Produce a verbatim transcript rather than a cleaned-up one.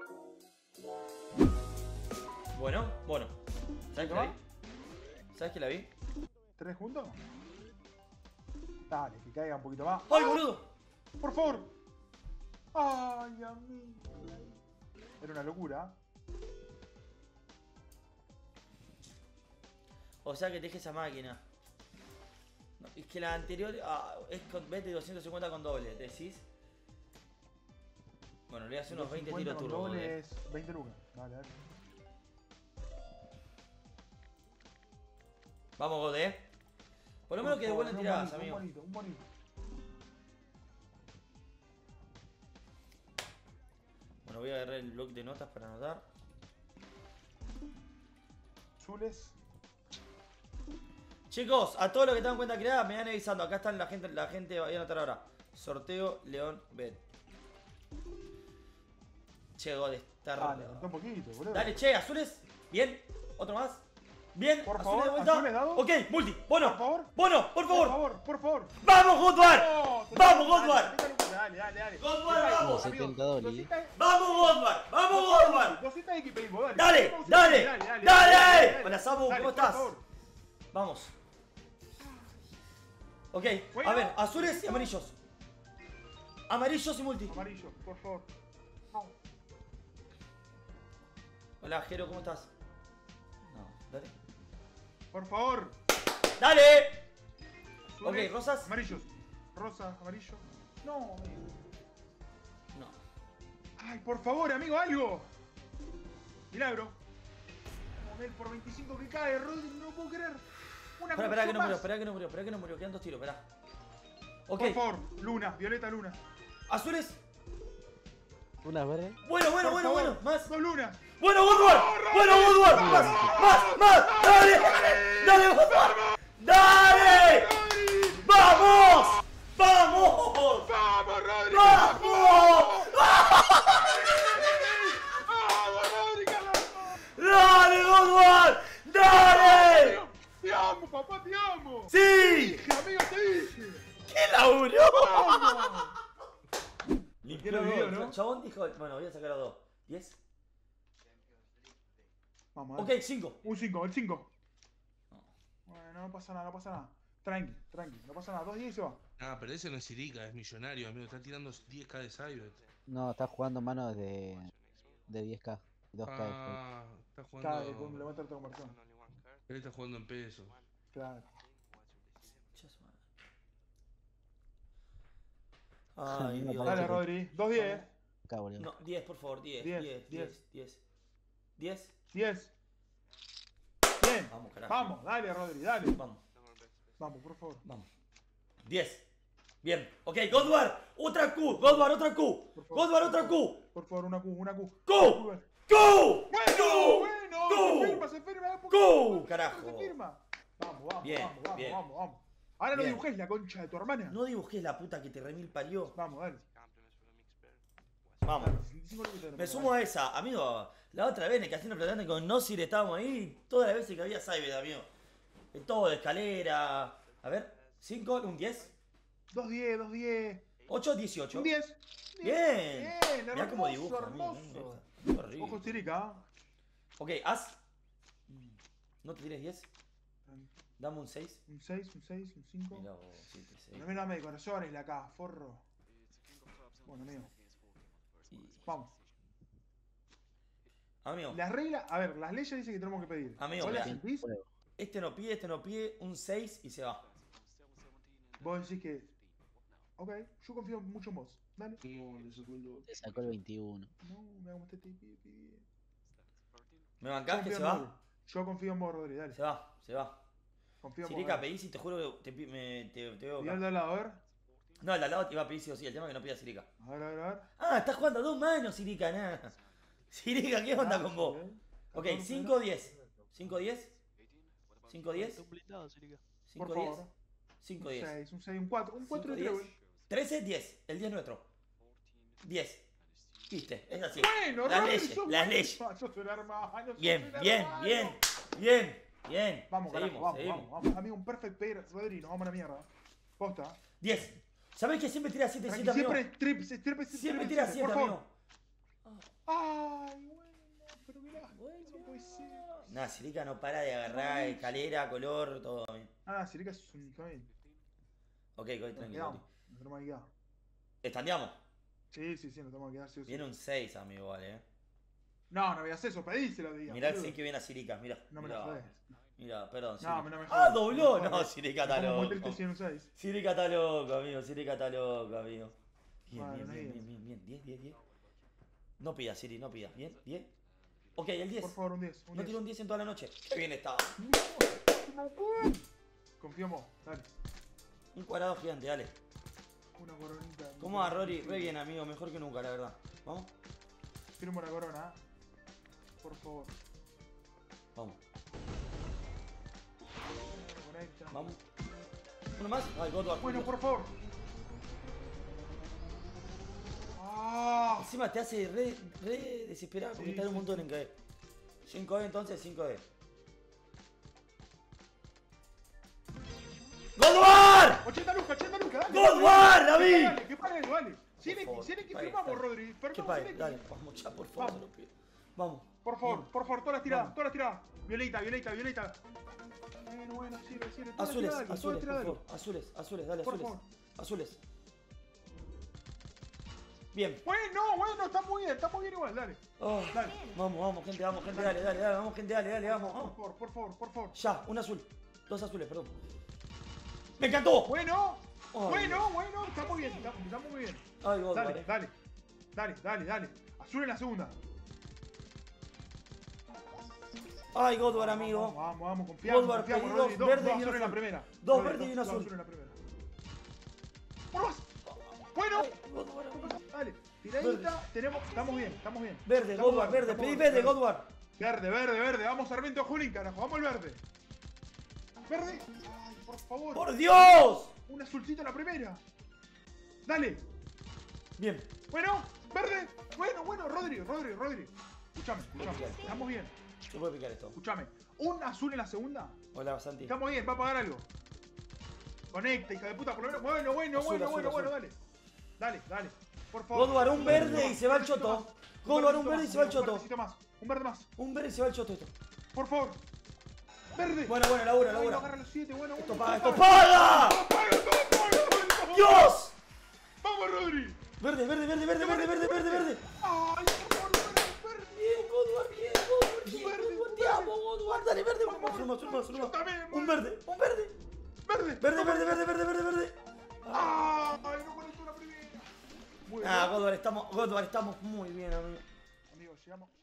Bueno, bueno. ¿Sabes que la vi? ¿Sabes que la vi? ¿Tres juntos? Dale, que caiga un poquito más. ¡Ay, boludo! ¡Por favor! ¡Ay, amigo! Era una locura. O sea que te dije esa máquina. No, es que la anterior ah, es con vete doscientos cincuenta con doble, ¿decís? Bueno, le voy a hacer unos veinte tiros turbo. Doble es veinte lucas. Dale, dale. Vamos, God, eh. Por lo menos que de buenas tiradas, amigo. Un bonito, un bonito. Bueno, voy a agarrar el bloc de notas para anotar. Zules. Chicos, a todos los que están en cuenta creada, me van avisando. Acá están la gente, la gente va a anotar ahora. Sorteo León Bet. Che, God, está Dale, re- un poquito, boludo. Dale, che, azules. Bien. Otro más. Bien. Por azules favor, de vuelta. azules dado. Ok, multi. Bono. Por favor. Bono, por favor. Por favor, por favor. ¡Vamos, Godward! No, ¡Vamos, dale, Godward! Dale, dale, dale. Godward, vamos. setenta dólares. ¡Vamos, Godward! ¡Vamos, Godward! doscientos X pedimos, dale. ¡Dale! Vamos, ¡Dale! dale, dale, ¡Dale! Hola, Samu, Dale, ¿cómo por estás? favor. Vamos. Ok, Bueno. a ver, azules y amarillos. Amarillos y multi. Amarillo, por favor. Vamos. Hola, Jero, ¿cómo estás? No, dale. Por favor. ¡Dale! Azules, Ok, rosas. Amarillos. Rosa, amarillo. No, amigo. No. Ay, por favor, amigo, algo. Milagro. Joder, por veinticinco que cae, Rodri, no puedo creer. Una Espera, espera que no más. murió, espera que no murió, espera que no murió. Quedan dos tiros, espera. Ok, Por favor, Luna, Violeta Luna. azules. Una verde. Bueno, bueno, Por bueno, favor, bueno. Más. Dos lunas. Bueno, Godward. Bueno, Godward. Más, más, más. Dale. Dale, Godward. Dale. ¡Rodri! ¡Vamos! ¡Vamos! ¡Vamos, Rodri! ¡Vamos! ¡Vamos, Rodri, carajo! ¡Dale, Godward! ¡Dale! ¡Te amo, papá, te amo! ¡Sí! Dije, amigo, te dije. ¡Qué laburo! ¡Vamos! Limpió Quiero dos. video, ¿no? El chabón dijo, bueno, voy a sacar a dos. ¿diez? Vamos, Ok, dale. cinco. Un cinco, el cinco. Bueno, no pasa nada, no pasa nada. Tranqui, tranqui, no pasa nada. Dos diez y se va. Ah, pero ese no es Sirica, es millonario, amigo. Está tirando diez K de Cybet. No, está jugando manos de, de diez K. dos K. Ah, está Cae, con jugando. levanta otra conversión. Él está jugando en pesos. Claro. Ay, No, Dios. Dale, Rodri. dos diez. Acá, boludo. No, diez, por favor, diez, Diez, diez, diez, diez. diez. diez. Bien. Vamos, carajo. Vamos, dale, Rodri, dale. Vamos, Vamos, por favor. vamos. diez. Bien. Ok, Godward. Otra Q. Godward, otra Q. Por favor. Godward, otra Q. Por favor, una Q, una Q. ¡Q! Bueno, ¡Q! ¡Q! bueno. ¡Q! Se firma, se firma. ¡Q! Carajo. Se firma. Vamos, vamos, Bien, vamos, vamos, bien. vamos, vamos. Ahora no Bien. dibujes la concha de tu hermana. No dibujes la puta que te remil parió. Vamos, dale. Vamos. Dale, veinticinco lucas te Me lo sumo a esa, amigo. La otra vez en el casino flotante con Nosir estábamos ahí. Todas las veces que había Cybet, amigo. De todo, de escalera. A ver, cinco, un diez. dos diez, dos diez. ocho, dieciocho. Un diez. Bien. Bien, Mirá cómo hermoso, dibuja, amigo. hermoso. Qué horrible. Ojo, Sirica. Ok, as. ¿No te tires diez? Dame un seis. Un seis, un seis, un cinco. Mirá vos, siete, seis. No me dame de corazones la acá, forro. Bueno, amigo. Y- Vamos. Amigo, Las reglas, a ver, las leyes dicen que tenemos que pedir. Amigo, ¿Vos las mirá. sentís? este no pide, este no pide. Un seis y se va. Vos decís que. Ok, yo confío mucho en vos. Dale. No, le sacó el doble. Le sacó el veintiuno. No, me hago este tipi, pipi. ¿Me bancás que Confío se en vos. va? Yo confío en vos, Rodri, dale. Se va, se va. Confío en vos. Sirica, dale. pedís y te juro que te, pi- me, te, te veo Y acá. al de al lado, a ver. No, el de al lado te iba a pedir sí o sí. El tema es que no pida Sirica. A ver, a ver, a ver. Ah, estás jugando a dos manos, Sirica, nada. Sirica, ¿qué onda Ah, con vos? ok. Ok, catorce, cinco diez. cinco diez. cinco diez. Por cinco diez. favor. cinco Un diez. seis, un seis, un cuatro. Un cuatro y cinco, tres, diez. güey. trece, diez. El diez nuestro. diez. Viste, es así. Bueno, las Rodri, leyes, sos las bueno. leyes. Ah, yo soy el hermano, yo Bien, soy el bien, hermano. bien, bien, bien. Vamos, carajo, seguimos, vamos, seguimos. vamos, vamos. Amigo, un perfect pair, Rodri, nos vamos a la mierda. Posta. diez. ¿Sabés que siempre tira siete, Tranqui, siete, amigo? siempre trip, siempre, Siempre tira siete, por favor. amigo. Ay, bueno, pero mirá, eso puede ser. Nah, Sirica no para de agarrar escalera, color, todo bien. Ah, Sirica es un camino. Ok, voy Nos tranquilo. quedamos, nos tenemos que quedar. ¿Estandeamos? Sí, sí, sí, nos tenemos que quedar, sí o sí. Viene un seis, amigo, vale, eh. No, no voy a hacer eso, pedíselo, diga. Mirá el boludo. seis que viene a Sirica, mirá. No me mirá. la jodes. Mira, perdón, No, Sirica. no me Ah, jodas. dobló. No me No, jodas. Sirica está Me pongo muy loco. triste si era un seis. Sirica está loco, amigo. Sirica está loco, amigo. Bien, Vale, bien, no bien, digas. bien, bien, bien. diez, diez, diez. No pidas, Siri, no pidas. Bien, diez. Ok, el diez. Por favor, un diez. Un No diez. tiró un diez en toda la noche. Qué bien estaba. Confío en vos, dale. Un cuadrado gigante, dale. Una coronita. ¿Cómo va, Rory? Re bien, amigo. Mejor que nunca, la verdad. Vamos. Firmo una corona, ¿eh? Por favor. Vamos. Conecta. Vamos. Uno más. Ay, Godward. Bueno, por favor. Ah, Encima te hace re, re desesperado porque Sí, está en un sí, montón sí. en caer. cinco E entonces, cinco E. ¡Godward! ochenta lucas, ochenta lucas, dale. ¡Godward, Que David! pague, que pague, vale. Si Por favor, eres que pague, firmamos, dale. Rodri. ¿Qué Firmamos, pague? Silex. Dale, vamos ya, por favor, Vamos. te lo pido. Vamos. Por favor, Bien. por favor, todas las tiradas, Vamos. todas las tiradas. Violeta, Violeta, Violeta. Bueno, bueno, sirve, sirve. Todas las Azules, tiradas, dale, azules, todas por las tiradas, favor. Azules, azules, dale, Por azules. favor. Azules. Bien. Bueno, bueno, está muy bien, está muy bien igual, dale. Oh, Dale. vamos, vamos, gente, vamos, gente, dale, dale, dale, vamos, gente, dale, dale, vamos, Por vamos. favor, por favor, por favor. Ya, un azul. Dos azules, perdón. ¡Me encantó! Bueno, Ay, bueno, bueno, está muy bien, está, está muy bien. Ay, God, Dale, vale. dale, dale, dale, dale. Azul en la segunda. Ay, Godward, amigo. Vamos, vamos, vamos, confiamos, Godward, confiamos, pedí Rodri. dos Dos, verdes dos y un azul en la azul. primera. Dos Rodri, verdes y un dos azul. azul en la primera. ¡Uno más! Bueno, Ay, Godward, amigo. dale, tiradita, tenemos, estamos bien, estamos bien. Verde, Estamos Godward, bien, verde, estamos pedí bien, verde, Godward. Verde, verde, verde, vamos Sarmiento Junín, carajo, vamos el verde. Verde, ay, por favor. ¡Por Dios! Un azulcito en la primera. Dale. Bien. Bueno, verde. Bueno, bueno, Rodri, Rodri, Rodri. Escúchame, escúchame. Estamos bien. Se puede picar esto. Escúchame. Un azul en la segunda. Hola, Santi. Estamos bien, va a pagar algo. Conecta, hija de puta, por lo menos. Bueno, bueno, Azul, bueno, azul, bueno, azul. bueno, dale. Dale, dale. Por favor. Godward, un verde y se va el choto. Godward, un verde y se va el Un choto. verdecito más. Un verde más. Un verde y se va el choto esto. Por favor. Verde. Bueno, bueno, labura, Ay, no labura. agarra los siete, bueno, Esto bueno. paga, esto paga. ¡Todo paga, todo paga, todo paga! ¡Dios! ¡Vamos, Rodri! Verde, verde, verde, verde, verde, verde, verde, verde. ¡Ay, por favor, verde! Bien, Godward, bien, Godward, bien, Verde, Godward, te verde. amo, Godward. Dale, verde, Por vamos, favor. uno más, uno más, uno Yo más. también, Un verde. verde, un verde. ¡Verde! Verde, verde, verde, verde, verde, verde. ¡Ay, no conectó la primera! Muy bien. Ah, Godward, estamos, Godward, estamos muy bien, amigo. Amigos, llegamos.